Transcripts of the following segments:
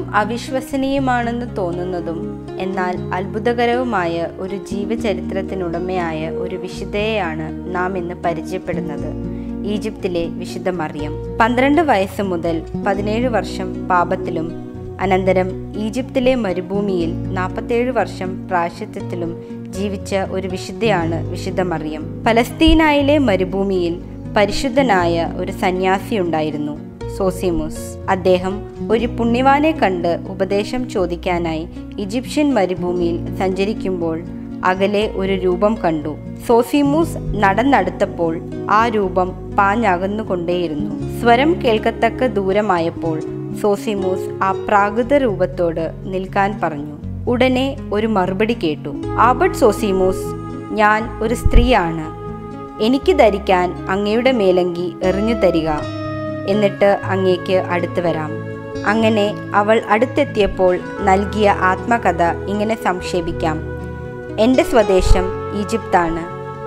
അവിശ്വസനീയമാണെന്ന് തോന്നുന്നതും എന്നാൽ അത്ഭുതകരവുമായ ഒരു ജീവചരിത്രത്തിനുടമയായ ഒരു വിശുദ്ധയെയാണ് നാം ഇന്ന് പരിചയപ്പെടുന്നത്. ഈജിപ്തിലെ വിശുദ്ധ മറിയം. 12 വയസ്സ് മുതൽ 17 വർഷം പാപത്തിലും അനന്തരം ഈജിപ്തിലെ മരുഭൂമിയിൽ 47 വർഷം പ്രായശ്ചിത്തത്തിലും ജീവിച്ച ഒരു വിശുദ്ധയാണ് വിശുദ്ധ മറിയം. പലസ്തീനായിലെ മരുഭൂമിയിൽ പരിശുദ്ധനായ ഒരു സന്യാസിയുണ്ടായിരുന്നു, സോസിമൂസ്. അദ്ദേഹം ഒരു പുണ്യവാനെ കണ്ട് ഉപദേശം ചോദിക്കാനായി ഈജിപ്ഷ്യൻ മരുഭൂമിയിൽ സഞ്ചരിക്കുമ്പോൾ അകലെ ഒരു രൂപം കണ്ടു. സോസിമൂസ് നടന്നടുത്തപ്പോൾ ആ രൂപം പാഞ്ഞകന്നുകൊണ്ടേയിരുന്നു. സ്വരം കേൾക്കത്തക്ക ദൂരമായപ്പോൾ സോസിമൂസ് ആ പ്രാകൃത രൂപത്തോട് നിൽക്കാൻ പറഞ്ഞു. ഉടനെ ഒരു മറുപടി കേട്ടു. ആബട്ട് സോസിമൂസ്, ഞാൻ ഒരു സ്ത്രീയാണ്. എനിക്ക് ധരിക്കാൻ അങ്ങയുടെ മേലങ്കി എറിഞ്ഞു തരിക, എന്നിട്ട് അങ്ങേക്ക് അടുത്ത് വരാം. അങ്ങനെ അവൾ അടുത്തെത്തിയപ്പോൾ നൽകിയ ആത്മകഥ ഇങ്ങനെ സംക്ഷേപിക്കാം. എൻ്റെ സ്വദേശം ഈജിപ്താണ്.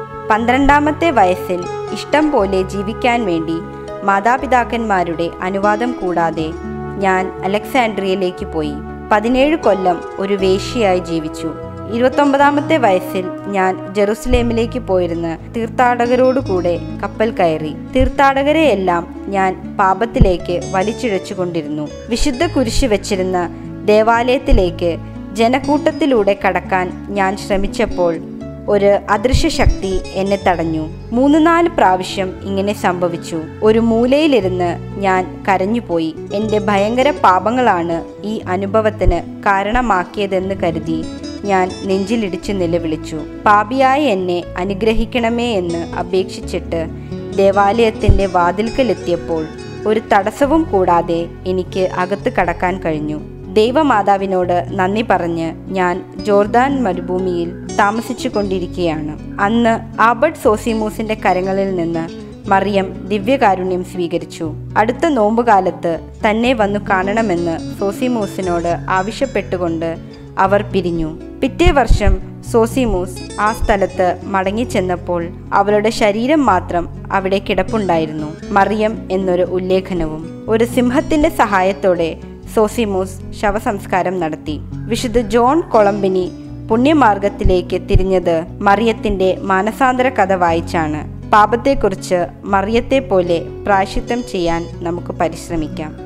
12ാമത്തെ വയസ്സിൽ ഇഷ്ടം പോലെ ജീവിക്കാൻ വേണ്ടി മാതാപിതാക്കന്മാരുടെ അനുവാദം കൂടാതെ ഞാൻ അലക്സാൻഡ്രിയയിലേക്ക് പോയി. 17 കൊല്ലം ഒരു വേശ്യയായി ജീവിച്ചു. 29ാമത്തെ വയസ്സിൽ ഞാൻ ജെറുസലേമിലേക്ക് പോയിരുന്ന് തീർത്ഥാടകരോടുകൂടെ കപ്പൽ കയറി. തീർത്ഥാടകരെയെല്ലാം ഞാൻ പാപത്തിലേക്ക് വലിച്ചിഴച്ചുകൊണ്ടിരുന്നു. വിശുദ്ധ കുരിശ് വെച്ചിരുന്ന ദേവാലയത്തിലേക്ക് ജനക്കൂട്ടത്തിലൂടെ കടക്കാൻ ഞാൻ ശ്രമിച്ചപ്പോൾ ഒരു അദൃശ്യ ശക്തി എന്നെ തടഞ്ഞു. 3-4 പ്രാവശ്യം ഇങ്ങനെ സംഭവിച്ചു. ഒരു മൂലയിലിരുന്ന് ഞാൻ കരഞ്ഞുപോയി. എൻ്റെ ഭയങ്കര പാപങ്ങളാണ് ഈ അനുഭവത്തിന് കാരണമാക്കിയതെന്ന് കരുതി ഞാൻ നെഞ്ചിലിടിച്ച് നിലവിളിച്ചു. പാപിയായ എന്നെ അനുഗ്രഹിക്കണമേ എന്ന് അപേക്ഷിച്ചിട്ട് ദേവാലയത്തിൻ്റെ വാതിൽക്കലെത്തിയപ്പോൾ ഒരു തടസ്സവും കൂടാതെ എനിക്ക് അകത്ത് കടക്കാൻ കഴിഞ്ഞു. ദൈവമാതാവിനോട് നന്ദി പറഞ്ഞ് ഞാൻ ജോർദാൻ മരുഭൂമിയിൽ താമസിച്ചു കൊണ്ടിരിക്കുകയാണ്. അന്ന് ആബട്ട് സോസിമൂസിന്റെ കരങ്ങളിൽ നിന്ന് മറിയം ദിവ്യകാരുണ്യം സ്വീകരിച്ചു. അടുത്ത നോമ്പുകാലത്ത് തന്നെ വന്നു കാണണമെന്ന് സോസിമൂസിനോട് ആവശ്യപ്പെട്ടുകൊണ്ട് അവർ പിരിഞ്ഞു. പിറ്റേ വർഷം സോസിമൂസ് ആ സ്ഥലത്ത് മടങ്ങിച്ചെന്നപ്പോൾ അവളുടെ ശരീരം മാത്രം അവിടെ കിടപ്പുണ്ടായിരുന്നു. മറിയം എന്നൊരു ഉല്ലേഖനവും. ഒരു സിംഹത്തിന്റെ സഹായത്തോടെ സോസിമൂസ് ശവസംസ്കാരം നടത്തി. വിശുദ്ധ ജോൺ കൊളംബിനി പുണ്യമാർഗത്തിലേക്ക് തിരിഞ്ഞത് മറിയത്തിന്റെ മാനസാന്തര കഥ വായിച്ചാണ്. പാപത്തെക്കുറിച്ച് മറിയത്തെ പോലെ പ്രായശ്ചിത്തം ചെയ്യാൻ നമുക്ക് പരിശ്രമിക്കാം.